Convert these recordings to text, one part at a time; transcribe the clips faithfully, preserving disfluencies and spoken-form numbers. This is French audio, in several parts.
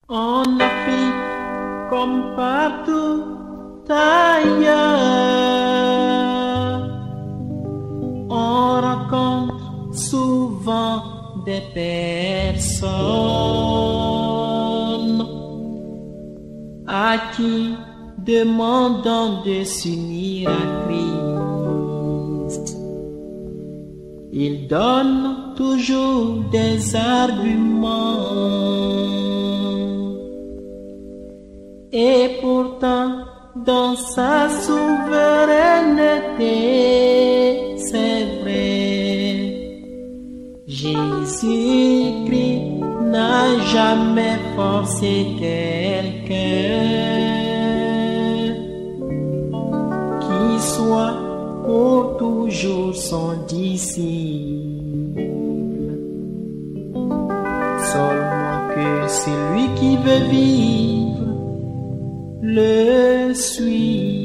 En Afrique, comme partout ailleurs, on rencontre souvent des personnes à qui demandant de s'unir à Christ. Ils donnent toujours des arguments. Et pourtant, dans sa souveraineté, c'est vrai, Jésus-Christ n'a jamais forcé quelqu'un qui soit pour toujours son disciple. Seulement que celui qui veut vivre le suive.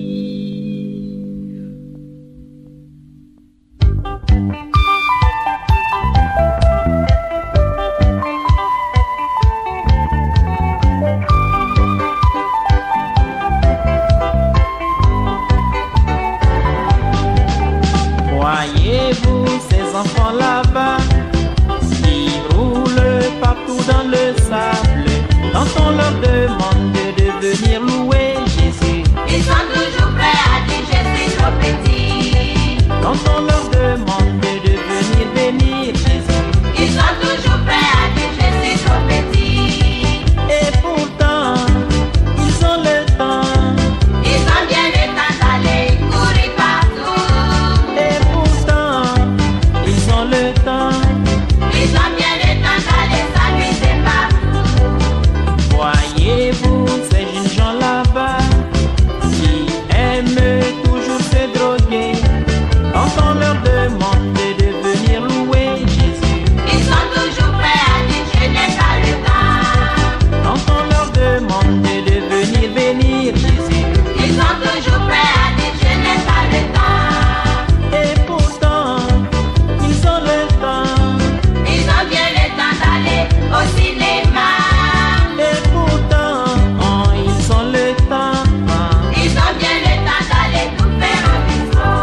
Voyez-vous ces enfants là-bas qui roulent partout dans le sable, quand on leur demande de venir louer Jésus, ils sont toujours prêts à dire je suis trop petit. Quand on leur demande de venir bénir Jésus, ils sont toujours prêts à dire je suis trop petit. Et pourtant, ils ont le temps. Ils ont bien le temps d'aller courir partout. Et pourtant, ils ont le temps. Ils ont bien le temps d'aller s'amuser partout. Voyez-vous ces jeunes gens là-bas qui aiment toujours se droguer, quand on leur demande de venir louer Jésus, Ils sont toujours prêts à dire je n'ai pas le temps. quand on leur demande de venir bénir Jésus, Ils sont toujours prêts à dire je n'ai pas le temps. et pourtant ils ont le temps. Ils ont bien le temps d'aller au cinéma. Et pourtant oh, ils ont le temps. Ils ont bien le temps d'aller tout faire au bistrot.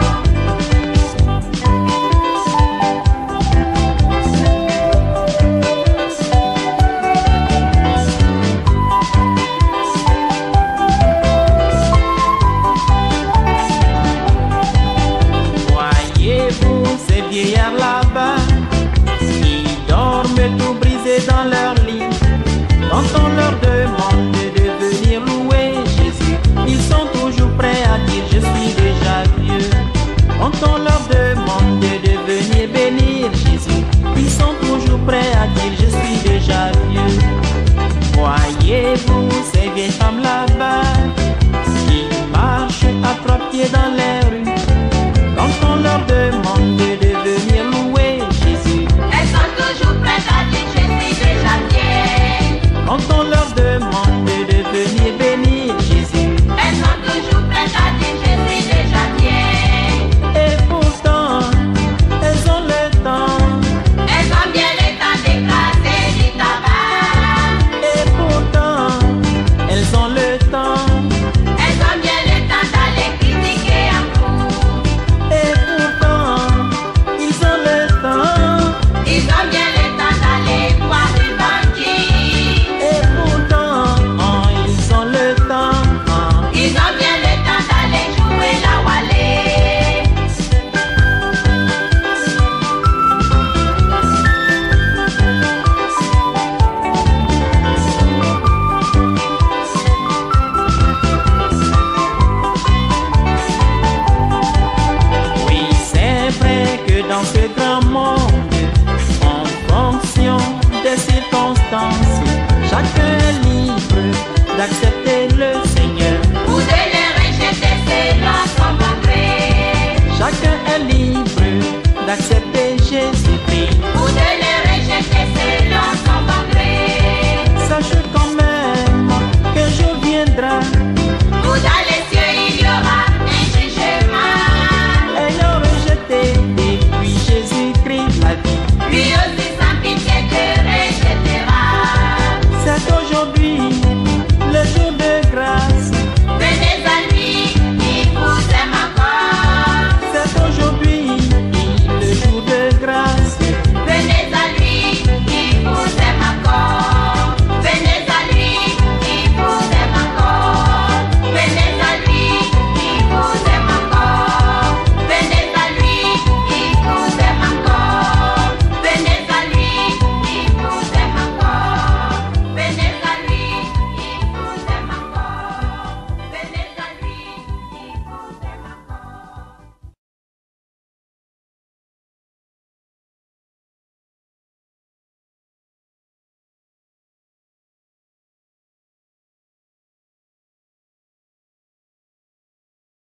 Voyez-vous ces vieillards là-bas qui dorment tout brisés dans leur lit, quand on leur demande de venir louer Jésus, ils sont toujours prêts à dire je suis déjà vieux. Quand on leur demande de venir bénir Jésus, ils sont toujours prêts à dire je suis déjà vieux. Voyez-vous ces vieilles femmes là-bas qui marchent à trois pieds dans les rues, quand on leur demande de venir louer Jésus, Elles sont toujours prêtes à dire je suis déjà vieille. quand on leur demande de venir bénir Jésus, Elles sont toujours prêtes à dire je suis déjà vieille. et pourtant elles ont le temps. Elles ont bien le temps d'écraser du tabac. Et pourtant elles ont le temps. Elles ont bien le temps d'aller critiquer un coup. Et pourtant ils ont le temps. Ils ont bien le temps d'aller boire du bandit. Et pourtant oh, ils ont le temps. Ils ont bien le temps d'aller jouer la wallet. Oui, c'est vrai que dans ce grand monde, en fonction des circonstances, chacun est libre d'accepter le Seigneur. Ou de le rejeter selon son bon gré. Chacun est libre d'accepter Jésus.